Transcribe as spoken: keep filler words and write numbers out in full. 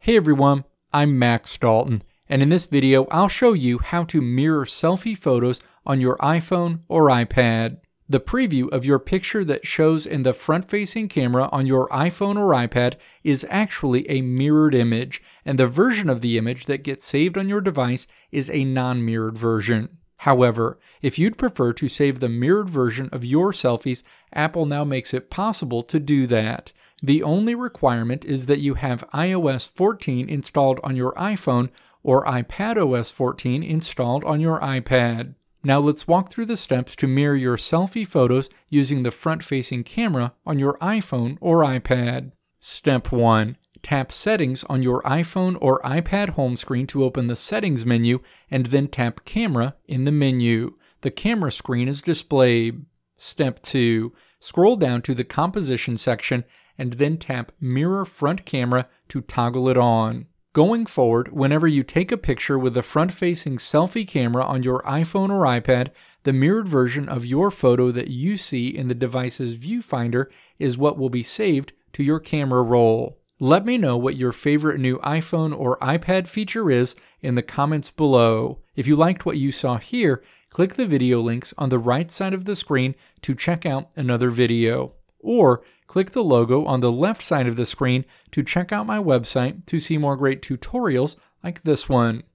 Hey everyone, I'm Max Dalton, and in this video I'll show you how to mirror selfie photos on your iPhone or iPad. The preview of your picture that shows in the front-facing camera on your iPhone or iPad is actually a mirrored image, and the version of the image that gets saved on your device is a non-mirrored version. However, if you'd prefer to save the mirrored version of your selfies, Apple now makes it possible to do that. The only requirement is that you have i O S fourteen installed on your iPhone or iPadOS fourteen installed on your iPad. Now let's walk through the steps to mirror your selfie photos using the front-facing camera on your iPhone or iPad. Step one. Tap Settings on your iPhone or iPad home screen to open the Settings menu, and then tap Camera in the menu. The camera screen is displayed. Step two. Scroll down to the Composition section and then tap Mirror Front Camera to toggle it on. Going forward, whenever you take a picture with the front-facing selfie camera on your iPhone or iPad, the mirrored version of your photo that you see in the device's viewfinder is what will be saved to your camera roll. Let me know what your favorite new iPhone or iPad feature is in the comments below. If you liked what you saw here, click the video links on the right side of the screen to check out another video. Or click the logo on the left side of the screen to check out my website to see more great tutorials like this one.